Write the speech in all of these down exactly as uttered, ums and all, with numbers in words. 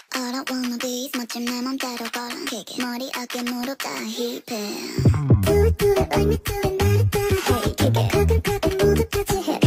All I wanna be is 멋진 내 맘대로 걸어 머리 어깨 무릎 다 힙해 Do it do it like me do it 나를 따라 Hey kick it 가끔 가끔 모두 같이 해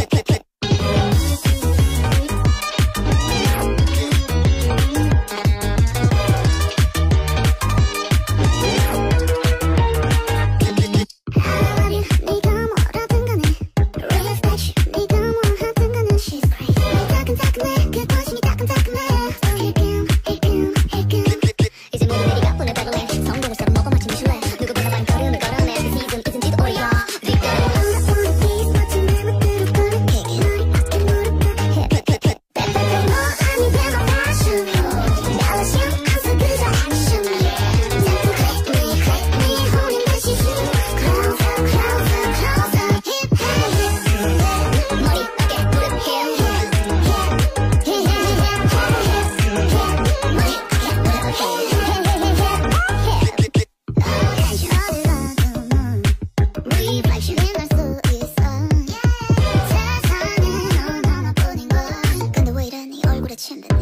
침대